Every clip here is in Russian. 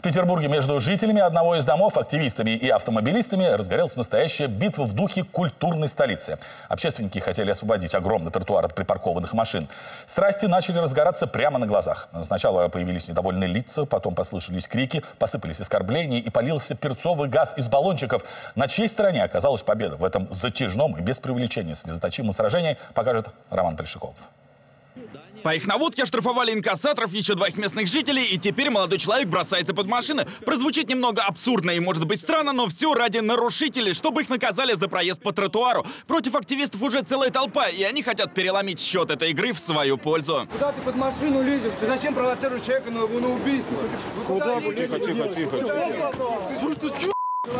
Петербурге между жителями одного из домов, активистами и автомобилистами разгорелась настоящая битва в духе культурной столицы. Общественники хотели освободить огромный тротуар от припаркованных машин. Страсти начали разгораться прямо на глазах. Сначала появились недовольные лица, потом послышались крики, посыпались оскорбления и полился перцовый газ из баллончиков. На чьей стороне оказалась победа в этом затяжном и без привлечения слезоточивом сражении, покажет Роман Большаков. По их наводке оштрафовали инкассаторов, еще двоих местных жителей, и теперь молодой человек бросается под машины. Прозвучит немного абсурдно и может быть странно, но все ради нарушителей, чтобы их наказали за проезд по тротуару. Против активистов уже целая толпа, и они хотят переломить счет этой игры в свою пользу. Куда ты под машину лезешь? Ты зачем провоцируешь человека на убийство? Куда вы? Тихо. Слушай, ты чё?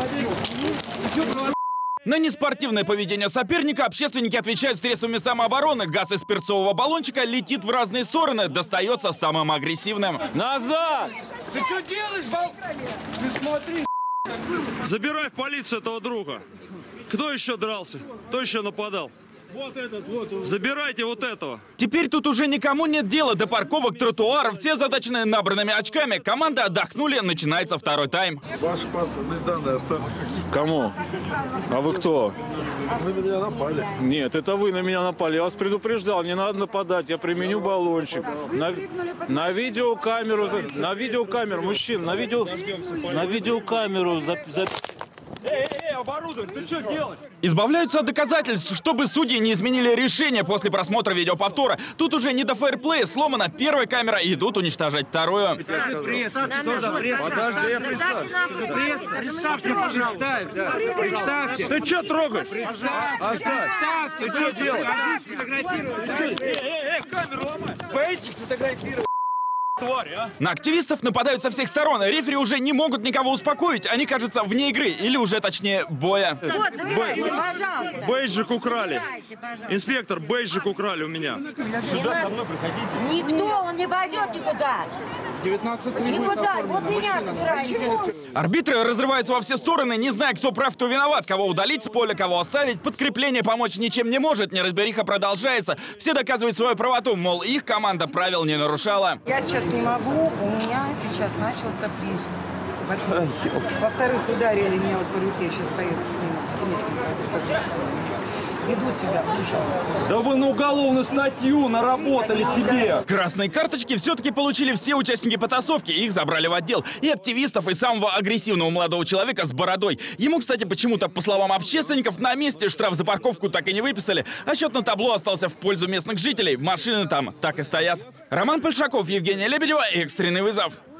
На неспортивное поведение соперника общественники отвечают средствами самообороны. Газ из перцового баллончика летит в разные стороны, достается самым агрессивным. Назад! Ты что делаешь, Ты смотри. Забирай в полицию этого друга. Кто еще дрался? Кто еще нападал? Вот этот, вот. Забирайте вот этого. Теперь тут уже никому нет дела до парковок, тротуаров. Все задачены набранными очками. Команды отдохнули, начинается второй тайм. Ваши паспортные данные оставили. Кому? А вы кто? Вы на меня напали. Нет, это вы на меня напали. Я вас предупреждал, не надо нападать. Я применю баллончик. На видеокамеру, мужчин, на видеокамеру. Оборудование, ты что делаешь? Избавляются от доказательств, чтобы судьи не изменили решение после просмотра видеоповтора. Тут уже не до фейрплея, сломана первая камера, и идут уничтожать вторую. Пресса, что за пресса? Подожди, я представьте, пожалуйста. Представьте. Ты что трогаешь? Представьте. Ты что делаешь? Камеру ломай. Боитесь фотографировать? Тварь, а? На активистов нападают со всех сторон. Рефери уже не могут никого успокоить. Они, кажется, вне игры. Или уже, точнее, боя. Вот, забирайте, пожалуйста. Бейджик украли. Инспектор, бейджик украли у меня. Сюда со мной приходите. Никто, он не пойдет никуда. 19 Никуда, вот меня собираете. Арбитры разрываются во все стороны, не зная, кто прав, кто виноват. Кого удалить с поля, кого оставить. Подкрепление помочь ничем не может. Неразбериха продолжается. Все доказывают свою правоту, мол, их команда правил не нарушала. Я сейчас не могу, у меня сейчас начался приступ. Во-вторых, ударили меня вот по руке, сейчас поеду с ним. Ведут себя ужасно. Да вы на уголовную статью наработали себе. Красные карточки все-таки получили все участники потасовки. Их забрали в отдел. И активистов, и самого агрессивного молодого человека с бородой. Ему, кстати, почему-то, по словам общественников, на месте штраф за парковку так и не выписали. А счет на табло остался в пользу местных жителей. Машины там так и стоят. Роман Большаков, Евгения Лебедева. Экстренный вызов.